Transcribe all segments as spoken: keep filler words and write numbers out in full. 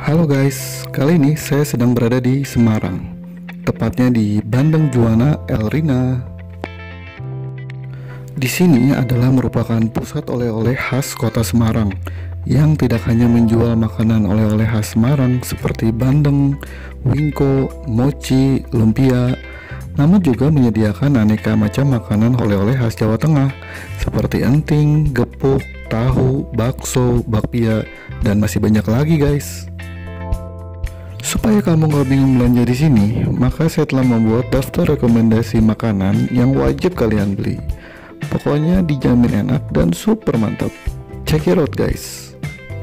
Halo guys, kali ini saya sedang berada di Semarang, tepatnya di Bandeng Juwana Elrina. Di sini adalah merupakan pusat oleh-oleh khas kota Semarang yang tidak hanya menjual makanan oleh-oleh khas Semarang seperti bandeng, wingko, mochi, lumpia, namun juga menyediakan aneka macam makanan oleh-oleh khas Jawa Tengah seperti enting, gepuk, tahu, bakso, bakpia, dan masih banyak lagi guys. Supaya kamu gak bingung belanja di sini, maka saya telah membuat daftar rekomendasi makanan yang wajib kalian beli. Pokoknya dijamin enak dan super mantap. Check it out guys.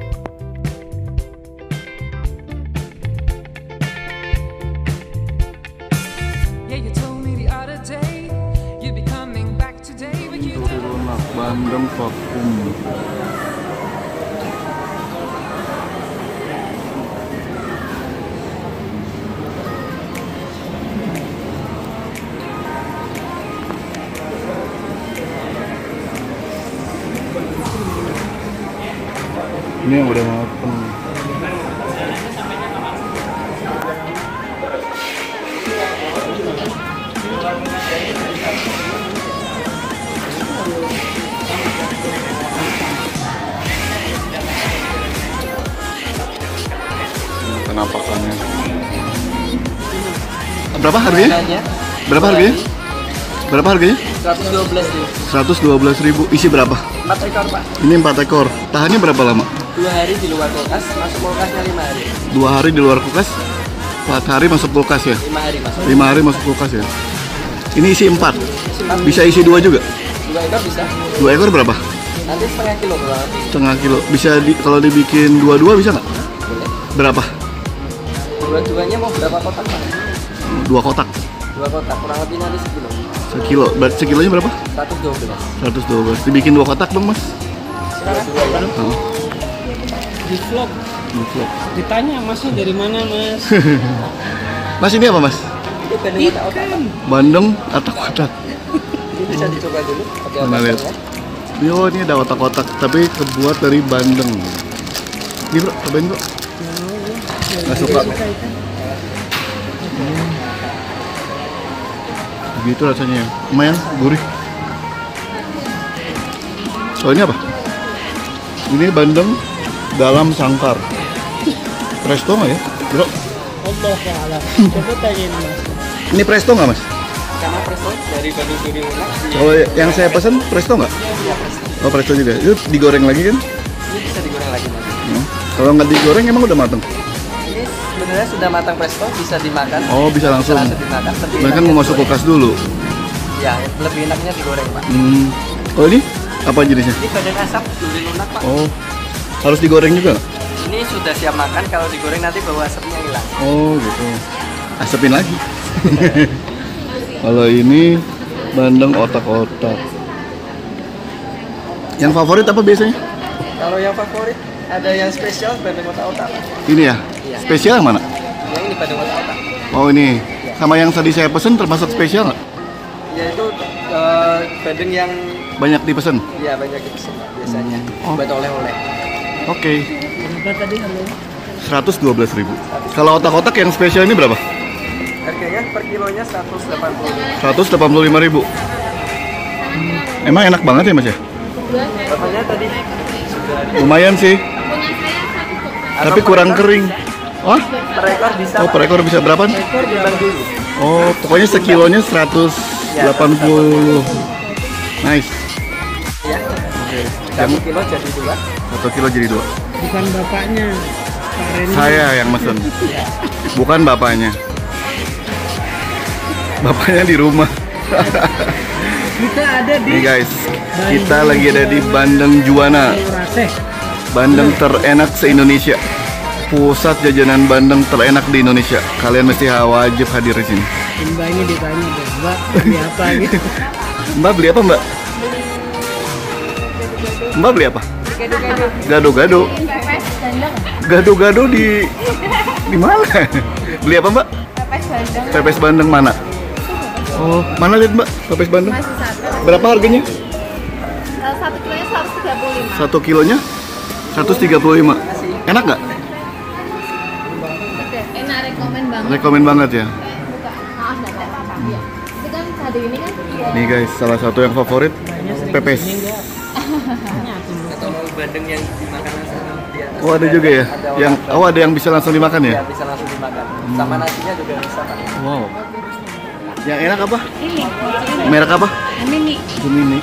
Lunak bandeng vakum. Ini yang udah mateng. Penampakannya. Berapa harganya? Berapa harganya? Berapa harganya? seratus dua belas ribu. seratus dua belas ribu. Isi berapa? empat ekor, Pak. Ini empat ekor. Tahannya berapa lama? Dua hari di luar kulkas, masuk kulkasnya lima hari. Dua hari di luar kulkas, empat hari masuk kulkas ya? Lima hari masuk. Lima hari masuk kulkas ya? Ini isi empat. Isi empat. Bisa isi dua juga? Dua ekor bisa. Dua ekor berapa? Nanti setengah kilo berapa? Setengah kilo. Bisa di, kalau dibikin dua-dua bisa nggak? Boleh. Berapa? Dua-duanya mau berapa kotak, Pak? Dua kotak. Dua kotak, kurang lebih nanti sekilo. Sekilo. Berarti sekilonya berapa? seratus dua belas. seratus dua belas. Dibikin dua kotak dong mas. Sekarang dua ya. Oh. Di vlog Di vlog. ditanya masnya dari mana mas? Mas ini apa mas? Itu bandeng otak-otak, Pak. Bandeng atau kotak? Ini bisa dicoba dulu. Ada Mana lihat? otak-otaknya. Yo, ini ada kotak-kotak tapi terbuat dari bandeng. Ini bro, cobain bro. Nggak suka. Begitu rasanya, lumayan gurih. Oh ini apa? Ini bandeng dalam sangkar. Presto nggak ya, bro? Allah alam. Coba tanyain mas. Ini presto nggak mas? Sama presto dari Bandung Suri Lunak. Kalau yang saya pesen presto nggak? Iya, presto. Oh presto juga. Itu digoreng lagi kan? Ini bisa digoreng lagi, Mas. Hmm. Kalau nggak digoreng emang udah mateng? Ini sebenarnya sudah matang presto, bisa dimakan. Oh bisa langsung. Bisa langsung dimakan. Tapi Mereka kan enaknya mau masuk digoreng. kulkas dulu. Ya, lebih enaknya digoreng, Pak. Hmm. Oh ini apa jenisnya? Ini badan asap duri lunak, Pak. Oh harus digoreng juga? Ini sudah siap makan, kalau digoreng nanti bau asapnya hilang. Oh gitu. Asepin lagi. Kalau ini bandeng otak-otak. Yang favorit apa biasanya? Kalau yang favorit ada yang spesial bandeng otak-otak, Pak. Ini ya? Iya. Spesial yang mana? Yang ini bandeng otak-otak. Oh ini. Sama yang tadi saya pesen termasuk spesial nggak? Yaitu eh, bandeng yang Banyak dipesen? ya banyak dipesan, Pak, biasanya Oh. buat oleh-oleh. Oke. Berapa tadi halo? seratus dua belas ribu. Kalau otak-otak yang spesial ini berapa? Harganya per kilonya seratus delapan puluh. seratus delapan puluh lima ribu. Emang enak banget ya mas ya? Bapaknya tadi sudah ada. Lumayan sih. Atau Tapi per kurang ekor kering. Wah? Per ekor bisa. Oh per ekor bisa berapa? Per ekor timbang dulu. Oh pokoknya sekilonya seratus delapan puluh. Nice. Ya. Satu kilo jadi dua. Satu kilo jadi dua. Bukan bapaknya, Pak Reni. Saya yang mesen, bukan bapaknya. Bapaknya di rumah. Kita ada di Nih guys, kita lagi ada di Bandeng Juwana, Raseh. bandeng terenak se-Indonesia. Pusat jajanan bandeng terenak di Indonesia. Kalian mesti wajib hadir di sini. Mbak ini ditanya deh, Mbak beli apa gitu? Mbak beli apa Mbak? Mbak beli apa? Gado-gado. Gado-gado di di mana? Beli apa Mbak? Pepes bandeng. Pepes bandeng mana? Oh, mana lihat Mbak? Pepes bandeng? Masih satu. Berapa harganya? Eh, Satu kilonya seratus tiga puluh lima. Satu kilonya seratus tiga puluh lima. Enak nggak? rekomen banget ya. Buka. Maaf, enggak apa-apa. Iya. Itu kan satu ini kan. Nih guys, salah satu yang favorit pepes. Atau bandeng yang dimakan langsung di atas. Oh ada juga ya, yang oh ada yang bisa langsung dimakan ya. Ya, bisa langsung dimakan. Sama nasinya juga bisa, Pak. Wow. Yang enak apa? Ini. Merek apa? Mini. Gemini.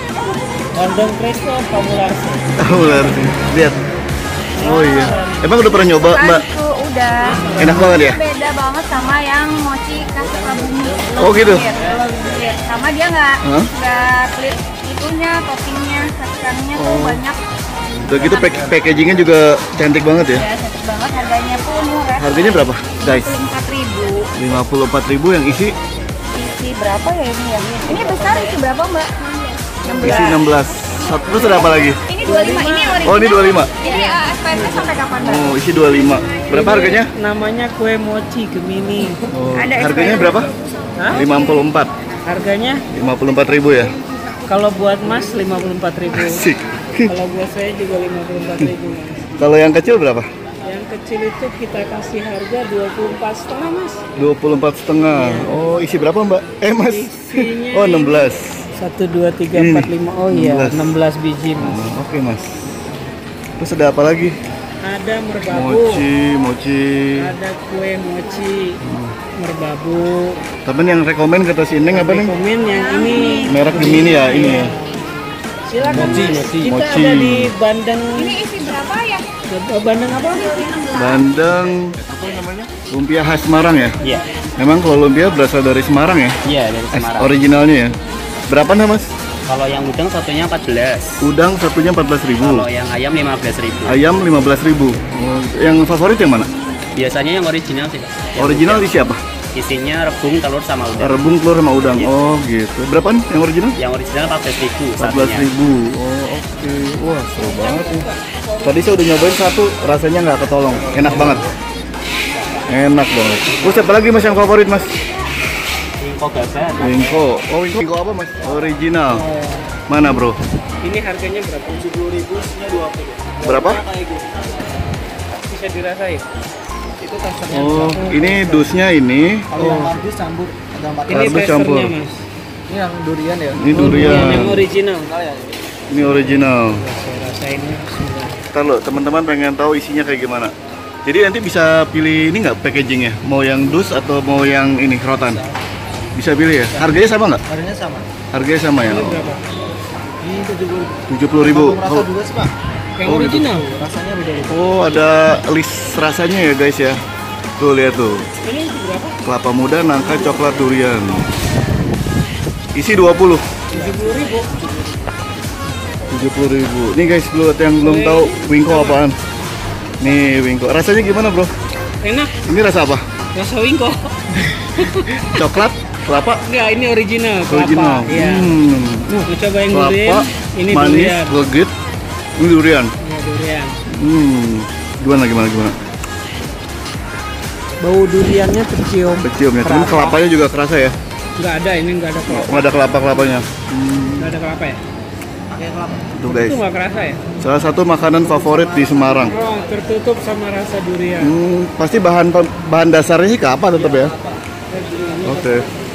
Bandeng presto Pamularsi. Oh benar. Lihat. Oh iya. Emang udah pernah nyoba Mbak? Aku udah. Enak banget ya? Beda banget sama yang mochi khas Sukabumi. Oh, gitu? Iya. Sama dia nggak Hah? nggak pelit itunya, toppingnya, sajiannya tuh Oh. banyak. Udah gitu pack packagingnya juga cantik banget ya. Ya, cantik banget. Harganya pun murah. Harganya berapa guys? empat ribu. lima puluh empat ribu yang isi Isi berapa ya ini ya? Ini besar isi berapa Mbak? isi enam belas. Satu terus ada apa lagi? Ini dua puluh lima. Ini original. Oh ini dua puluh lima. Ini uh, S P M S sampai kapan Mbak? Oh isi dua puluh lima. Berapa harganya? Namanya kue mochi Gemini. Oh, Ada harganya S P M. berapa? Hah? lima puluh empat. Harganya lima puluh empat ribu ya. kalau buat Mas lima puluh empat ribu. Asik. Kalau buat saya juga lima puluh empat ribu Mas. Kalau yang kecil berapa? Yang kecil itu kita kasih harga dua puluh empat setengah Mas. dua puluh empat setengah. Oh isi berapa Mbak? Eh Mas. Isinya Oh enam belas. satu, dua, tiga, Ini. empat, lima. Oh iya, enam belas. enam belas biji Mas. Oh, Oke Mas. Terus ada apa lagi? Ada merbabu. Mochi, mochi. Ada kue mochi. Merbabu. Temen yang rekomen kata si Neng apa nih? Rekomen yang ini. Merek Gemini ya ini ya. Silakan Mochi, Mas. mochi. Kita Mochi. ada di Bandeng. Ini isi berapa ya? Bandeng apa? Bandeng apa namanya? Lumpia khas Semarang ya? Iya, Memang kalau lumpia berasal dari Semarang ya? iya dari Eh, Semarang. originalnya ya? Berapa nih Mas? Kalau yang udang satunya empat belas. Udang satunya empat belas ribu. Kalau yang ayam lima belas ribu. Ayam lima belas ribu. Oh, yang favorit yang mana? Biasanya yang original sih, Pak. Yang Original udang. isi apa? Isinya rebung, telur sama udang. Rebung, telur sama udang. Iya. Oh gitu. Berapaan yang original? Yang original empat belas ribu empat belas satunya. ribu. Oh oke. Wah seru banget nih. Tadi saya udah nyobain satu, rasanya nggak ketolong. Enak banget. Enak banget. Terus apa lagi Mas yang favorit Mas? Wingko babat. Wingko. Oh Wingko. Wingko apa Mas? Original. Mana bro? Ini harganya berapa? tujuh puluh ribu, isinya dua puluh. Berapa? Bisa dirasain. Itu kasarnya. Oh ini dusnya ini. Kalau yang Oh kardus campur ada empat. Ini kardus campur. testernya Mas. Ini yang durian ya. ini durian. Yang original. Nah, ya. Ini original. Saya rasainnya sudah. Ntar lo teman-teman pengen tahu isinya kayak gimana. Jadi nanti bisa pilih ini nggak packagingnya? Mau yang dus atau mau yang ini rotan? Bisa pilih ya. Harganya sama nggak? Harganya sama. Harganya sama ya. Ini berapa? Ini tujuh puluh. tujuh puluh ribu. Rasa juga sih Pak. Yang Oh, gitu. original. Rasanya beda-beda. Oh ada list rasanya ya guys ya. Tuh lihat tuh. Ini berapa? Kelapa muda, nangka, coklat, durian. Isi dua puluh. tujuh puluh ribu. tujuh puluh ribu. Nih guys, buat yang belum tahu Wingko apaan. Nih Wingko. Rasanya gimana bro? Enak. Ini rasa apa? Rasa wingko. Coklat, kelapa, Enggak, ini original. Kelapa. original. Iya. Hmm. Mau coba yang Kelapa, durian. Ini manis, durian. legit. Ini durian. Ya, durian. Hmm. Gimana gimana gimana? Bau duriannya tercium. Kecium ya. Cuman kelapanya juga kerasa ya. Enggak ada, ini enggak ada kelapa. Nggak ada kelapa kelapanya. Enggak ada kelapa ya? Tuh guys. Itu enggak kerasa ya? Salah satu makanan favorit di Semarang. Oh, tertutup sama rasa durian. Hmm, pasti bahan bahan dasarnya sih kelapa tetap ya. Oke.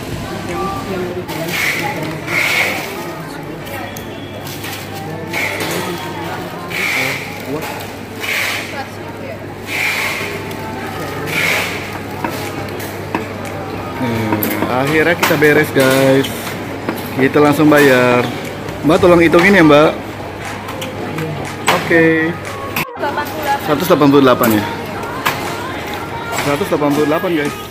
Hmm, akhirnya kita beres guys. Kita langsung bayar. Mbak tolong hitungin ya Mbak. Oke. seratus delapan puluh delapan ya. seratus delapan puluh delapan guys.